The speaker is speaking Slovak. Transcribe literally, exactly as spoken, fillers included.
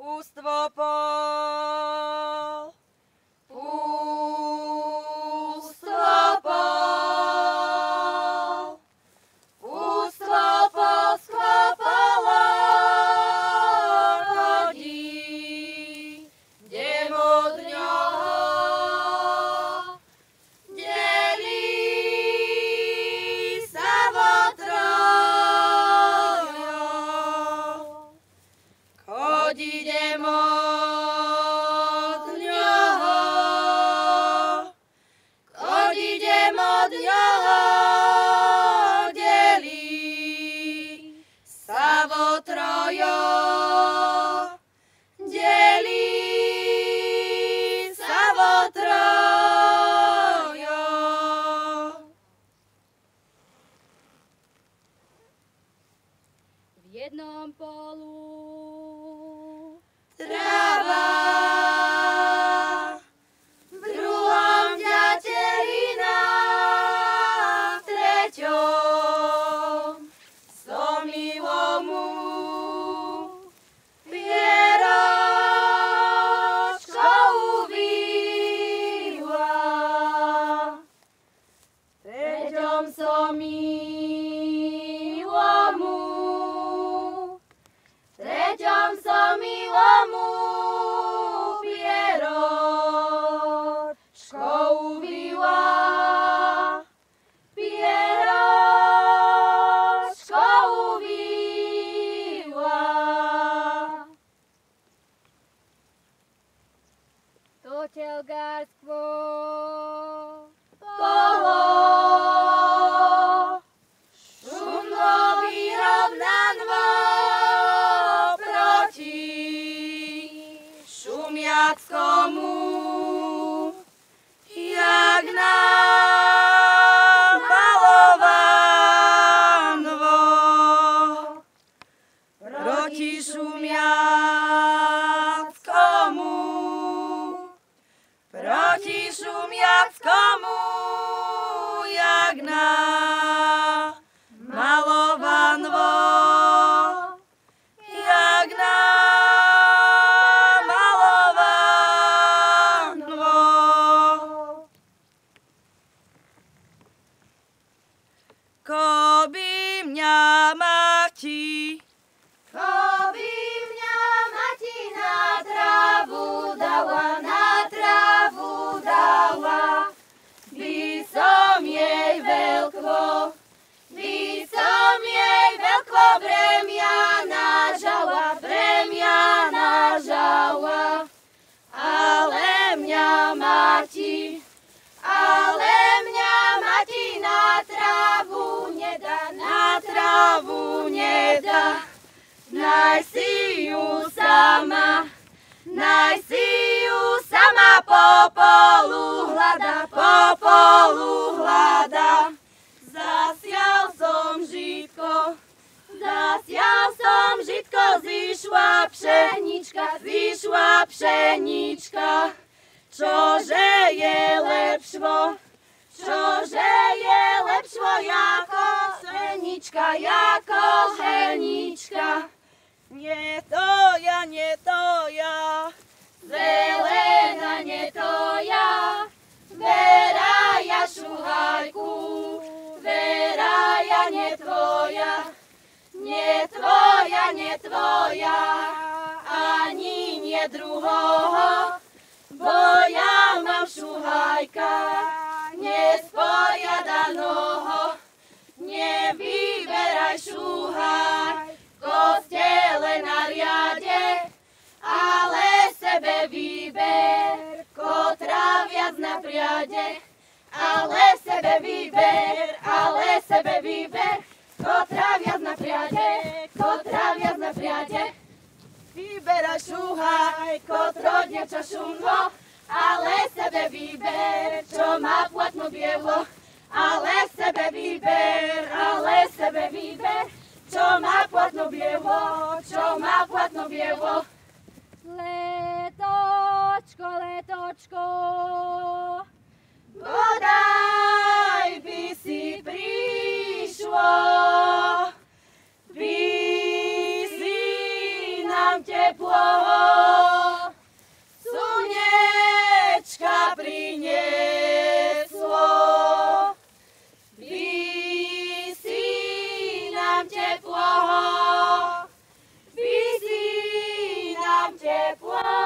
Pústvo pol, pústvo pol, pústvo pol skvapalo chodí, kde od ňoho delí sa vo trojo. Chodí od ňoho, chodí od ňoho, delí sa vo trojo, delí sa vo trojo. V jednom polu tráva, v druhom ďatelina, v treťom somilomu pieročkou uvila, v treťom somilomu, v treťom somilomu pieročkou uvila, pieročkou uvila. to telgárstvo Polo, šumno vyrovnanvo proti šumiackomu, jak namalovánvo. Proti šumiackomu, proti šumiackomu, jak namalovánvo, jak namalovánvo. Koby mňa mati, koby mňa mati na trávu dala, na trávu dala, by som jej veľkvo, by som jej veľkvo bremia nažala, bremia nažala. Ale mňa mati, ale mňa mati na trávu nedá, na trávu nedá. Naj si ju sama, naj si ju sama po polu hľada, po polu hľada. Zasial som žitko, zasial som žitko, zišla pšenička, zišla pšenička. Čože je lepšvo, čože je lepšvo, jako pšenička, jako pšenička. Nie to ja, nie to ja, zelená nie to ja, vera ja šuhajku, vera ja nie tvoja, nie tvoja, nie tvoja, ani nie druhoho, bo ja mám šuhajka, nespojadaného, nevyberaj šuhaj, v kostele na riade, ale sebe vyber, kotra viac na priade, ale sebe vyber, ale sebe vyber, kotra viac na priade, kotra viac na priade. Vyberaj šuhaj, kotro dievča šumno, ale sebe vyber, čo má platno bielo, ale sebe vyber, ale sebe vyber, čo má platno bielo, čo má platno bielo. Letočko, letočko, bodaj by si prišlo, by si nám teplo teplo.